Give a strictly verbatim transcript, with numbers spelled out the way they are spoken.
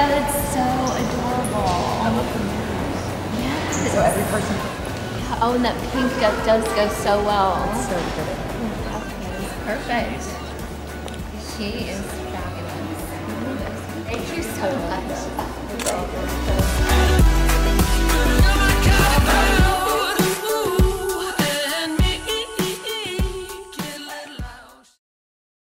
it's so adorable. I love the mirrors. Yes. So every person. Yeah, oh, and that pink go, does go so well. It's so different. Perfect. She is fabulous. Thank you so much.